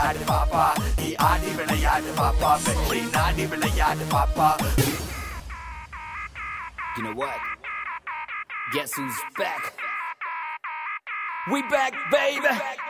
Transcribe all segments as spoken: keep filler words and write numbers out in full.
விளையாடு பாப்பா நீ ஆடி விளையாடு பாப்பா வெற்றி நாடி விளையாடு பாப்பா. You know what? Guess who's back? We back, baby.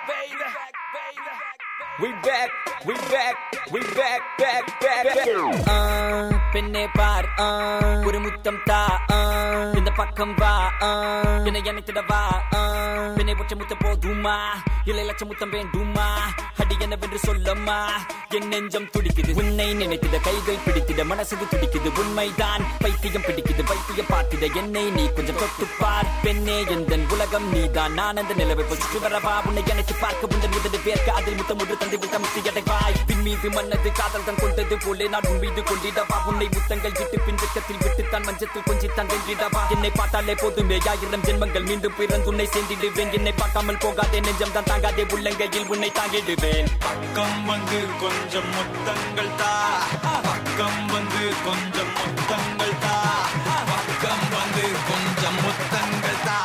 We back, we back, we back, back, back, back. Ah, penne par, ah, ஒரு முத்தம் தா, ah, இந்த பக்கம் வா, ah, என்னை அணைத்திட வா, ah, என்னை ஒற்றை முத்தம் போதுமா, இல்லை லட்சம் முத்தம் வேண்டுமா, அடி என்னவென்று சொல்லம்மா, என் நெஞ்சம் துடிக்குது, உன்னை நினைத்திட கைகள் பிடித்திட மனசுக்கு துடிக்குது, உண்மைதான் பைத்தியம் பிடிக்குது, பைத்தியம் பார்த்திட என்னை நீ கொஞ்சம் தொட்டு பார், பெண்ணே எந்தன் உலகம் நீதான், நான் அந்த நிலவை சுற்றி வரவா, உன்னை எனக்கு பார்க்க உந்தன் உதடு வேர்க்க, அதில் முத்தம் ஒன்று தந்து விட்ட முத்தி எடைவாய், பின் மீது மன்னது காதல் தான் கொண்டது போலே நான் உன் மீது கொண்டிடவா, உன்னை முத்தங்கள் விட்டு பின் வெக்கத்தில் விட்டுத்தான் மஞ்சத்தில் கொஞ்சி தான் வென்றிடவா, என்னை பார்த்தாலே போதுமே ஆயிரம் ஜென்மங்கள் மீண்டும் பிறந்து உன்னை சேர்ந்திடுவேன், என்னை பார்க்காமல் போகாதே நெஞ்சம் தான் தாங்காதே உள்ளங்கையில் உன்னை தாங்கிடுவேன். பக்கம் வந்து கொஞ்சம் முத்தங்கள் தா, பக்கம் வந்து கொஞ்சம் முத்தங்கள் தா, பக்கம் வந்து கொஞ்சம் முத்தங்கள் தா.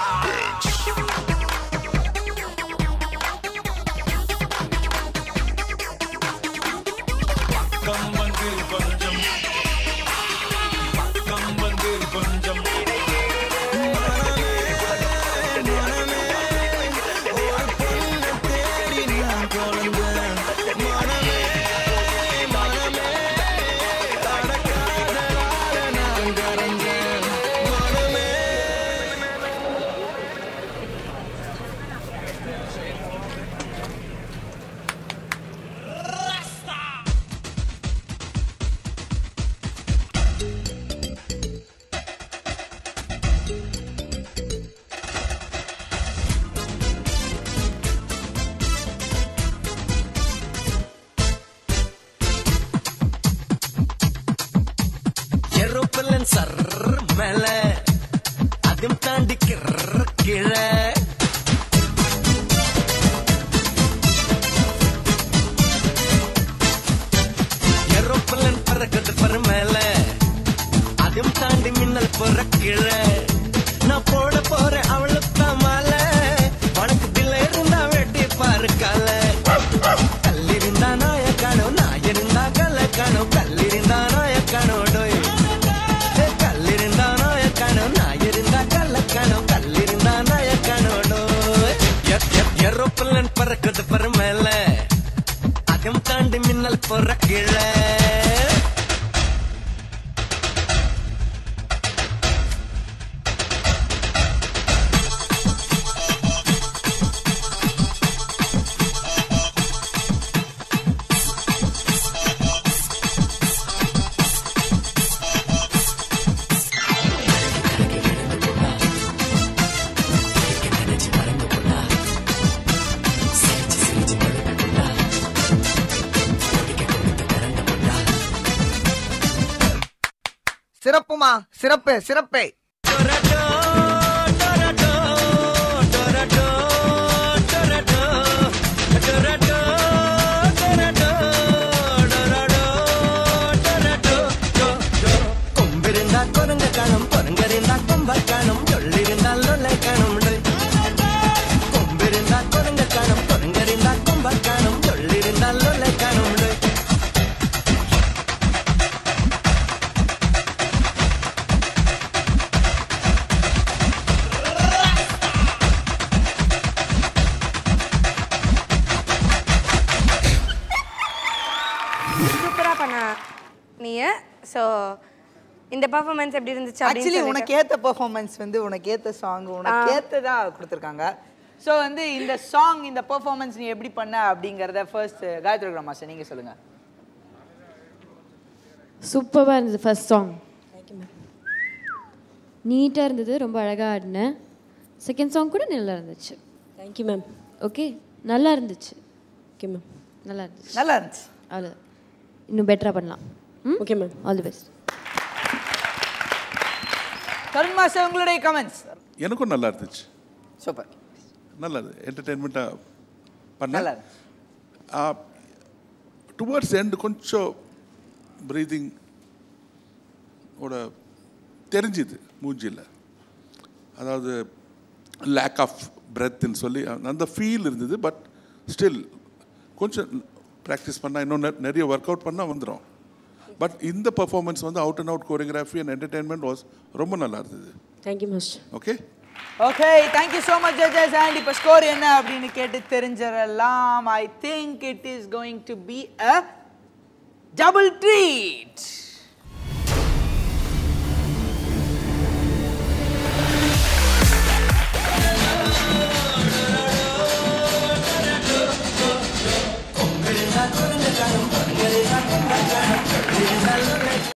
பக்கம் வந்து கொஞ்சம் பக்கம் வந்து கொஞ்சம் சர் மேல அதும் தாண்டி கீழே ஏரோப்ளேன் பறக்குது பர மேல அதும் தாண்டி மின்னல் போற கீழே நான் போட போறேன் அவளுக்கு மால உனக்கு தில்ல இருந்தா வெட்டி பாரு கால கல்லிருந்தா நாய காணும் நாய் இருந்தா கல்ல காணும் கல்லிருந்தா நாய காணும் டோய் ஏரோப்ளேன் பறக்குது பர மேல அகம் தாண்டி மின்னல் போற கீழே சிறப்புமா சிறப்பு சிறப்பே. கொம்பிருந்தா குரங்க காணும் குரங்கறிந்தா கொம்ப காணும் சொல்லிருந்தால் லொல்லை காணும் கொம்பிருந்தா குரங்க காணும் குரங்கறிந்தா கொம்ப காணும் சொல்லிருந்தால் லொல்லை காணும் ஸோ இந்த பர்ஃபார்மன்ஸ் எப்படி இருந்துச்சு? ஆக்சுவலி உனக்கு ஏற்ற பர்ஃபார்மன்ஸ் வந்து உனக்கு ஏற்ற சாங் உனக்கு ஏற்றதாக கொடுத்துருக்காங்க. ஸோ வந்து இந்த சாங் இந்த பர்ஃபார்மன்ஸ் நீ எப்படி பண்ண அப்படிங்கிறத ஃபர்ஸ்ட் காயத்ரி மாஸ்டர் நீங்கள் சொல்லுங்கள். சூப்பராக இருந்தது ஃபர்ஸ்ட் சாங், நீட்டாக இருந்தது, ரொம்ப அழகாக ஆடினேன். செகண்ட் சாங் கூட நல்லா இருந்துச்சு. Thank you ma'am. ஓகே நல்லா இருந்துச்சு. ஓகே மேம் நல்லா இருந்துச்சு நல்லா இருந்துச்சு. அவ்வளோ இன்னும் பெட்டராக பண்ணலாம். Okay ma'am. All the best. Tarun master உங்களுடைய கமெண்ட்ஸ். எனக்கும் நல்லா இருந்துச்சு. சூப்பர், நல்லா என்டர்டெயின்மெண்ட்டாக பண்ண. நல்லா டுவர்ட்ஸ் எண்ட் கொஞ்சம் ப்ரீதிங் ஓட தெரிஞ்சுது மூஞ்சியில், அதாவது லேக் ஆஃப் பிரெத்துன்னு சொல்லி அந்த ஃபீல் இருந்தது. பட் ஸ்டில் கொஞ்சம் ப்ராக்டிஸ் பண்ணால் இன்னும் நெ- நிறைய ஒர்க் அவுட் பண்ணால் வந்துடும். பட் இந்த பர்ஃபார்மன்ஸ் வந்து out and out choreography and entertainment was ரொம்ப நல்லா இருந்தது. Thank you master. Okay okay thank you so much judges. And இப்போ ஸ்கோர் என்ன அப்படின்னு கேட்டு தெரிஞ்சிடலாம். I think it is going to be a double treat.